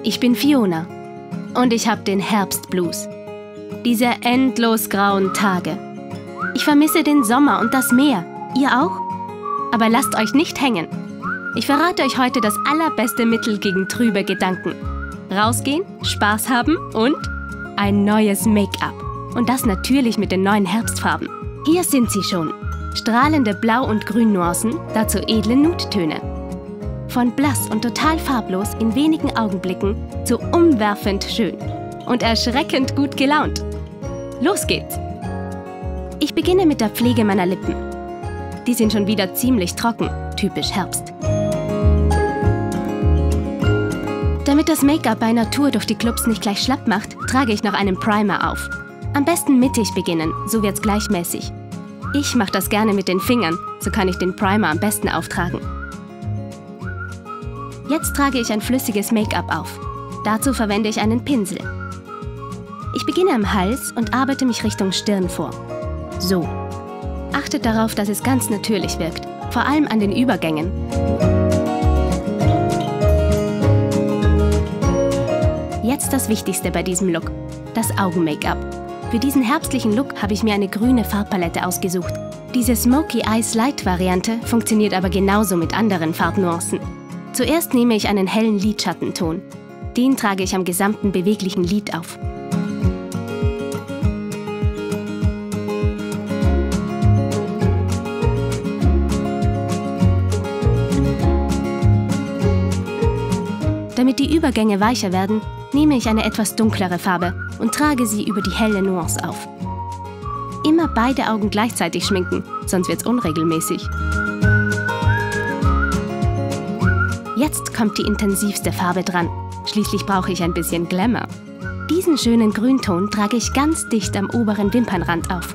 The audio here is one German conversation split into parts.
Ich bin Fiona und ich habe den Herbstblues. Diese endlos grauen Tage. Ich vermisse den Sommer und das Meer. Ihr auch? Aber lasst euch nicht hängen. Ich verrate euch heute das allerbeste Mittel gegen trübe Gedanken. Rausgehen, Spaß haben und ein neues Make-up. Und das natürlich mit den neuen Herbstfarben. Hier sind sie schon. Strahlende Blau- und Grünnuancen, dazu edle Nude-Töne. Von blass und total farblos in wenigen Augenblicken zu umwerfend schön. Und erschreckend gut gelaunt. Los geht's! Ich beginne mit der Pflege meiner Lippen. Die sind schon wieder ziemlich trocken, typisch Herbst. Damit das Make-up bei Natur durch die Clubs nicht gleich schlapp macht, trage ich noch einen Primer auf. Am besten mittig beginnen, so wird's gleichmäßig. Ich mache das gerne mit den Fingern, so kann ich den Primer am besten auftragen. Jetzt trage ich ein flüssiges Make-up auf. Dazu verwende ich einen Pinsel. Ich beginne am Hals und arbeite mich Richtung Stirn vor. So. Achtet darauf, dass es ganz natürlich wirkt, vor allem an den Übergängen. Jetzt das Wichtigste bei diesem Look, das Augen-Make-up. Für diesen herbstlichen Look habe ich mir eine grüne Farbpalette ausgesucht. Diese Smoky Eyes Light Variante funktioniert aber genauso mit anderen Farbnuancen. Zuerst nehme ich einen hellen Lidschattenton. Den trage ich am gesamten beweglichen Lid auf. Damit die Übergänge weicher werden, nehme ich eine etwas dunklere Farbe und trage sie über die helle Nuance auf. Immer beide Augen gleichzeitig schminken, sonst wird's unregelmäßig. Jetzt kommt die intensivste Farbe dran. Schließlich brauche ich ein bisschen Glamour. Diesen schönen Grünton trage ich ganz dicht am oberen Wimpernrand auf.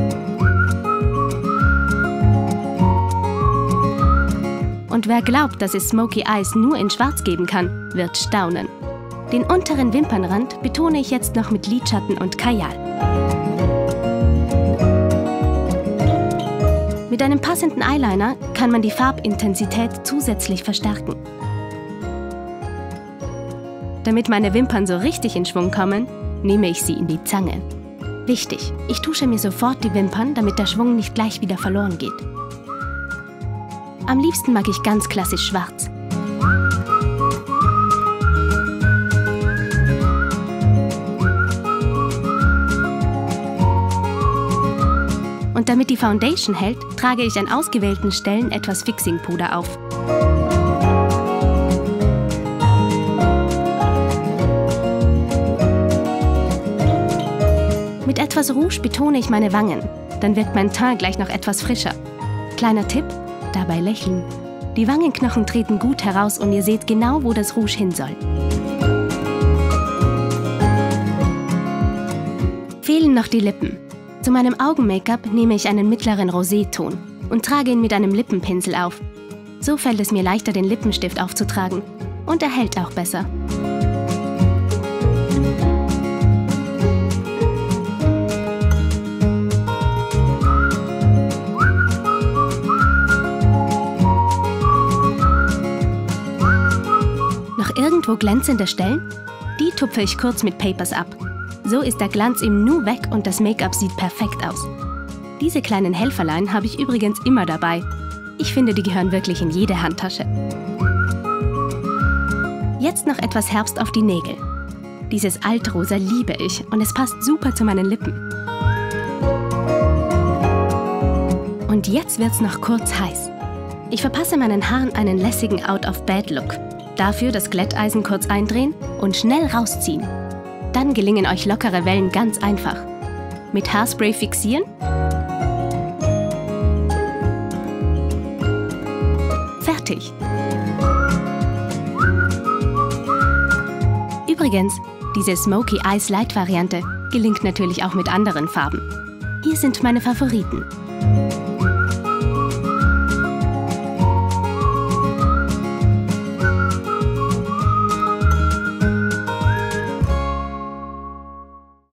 Und wer glaubt, dass es Smoky Eyes nur in Schwarz geben kann, wird staunen. Den unteren Wimpernrand betone ich jetzt noch mit Lidschatten und Kajal. Mit einem passenden Eyeliner kann man die Farbintensität zusätzlich verstärken. Damit meine Wimpern so richtig in Schwung kommen, nehme ich sie in die Zange. Wichtig, ich tusche mir sofort die Wimpern, damit der Schwung nicht gleich wieder verloren geht. Am liebsten mag ich ganz klassisch schwarz. Und damit die Foundation hält, trage ich an ausgewählten Stellen etwas Fixing-Puder auf. Mit etwas Rouge betone ich meine Wangen, dann wirkt mein Teint gleich noch etwas frischer. Kleiner Tipp, dabei lächeln. Die Wangenknochen treten gut heraus und ihr seht genau, wo das Rouge hin soll. Fehlen noch die Lippen. Zu meinem Augen-Make-up nehme ich einen mittleren Roséton und trage ihn mit einem Lippenpinsel auf. So fällt es mir leichter, den Lippenstift aufzutragen und er hält auch besser. Noch irgendwo glänzende Stellen? Die tupfe ich kurz mit Papers ab. So ist der Glanz im Nu weg und das Make-up sieht perfekt aus. Diese kleinen Helferlein habe ich übrigens immer dabei. Ich finde, die gehören wirklich in jede Handtasche. Jetzt noch etwas Herbst auf die Nägel. Dieses Altrosa liebe ich und es passt super zu meinen Lippen. Und jetzt wird's noch kurz heiß. Ich verpasse meinen Haaren einen lässigen Out-of-Bed-Look. Dafür das Glätteisen kurz eindrehen und schnell rausziehen. Dann gelingen euch lockere Wellen ganz einfach. Mit Haarspray fixieren. Fertig. Übrigens, diese Smoky Eyes Light Variante gelingt natürlich auch mit anderen Farben. Hier sind meine Favoriten.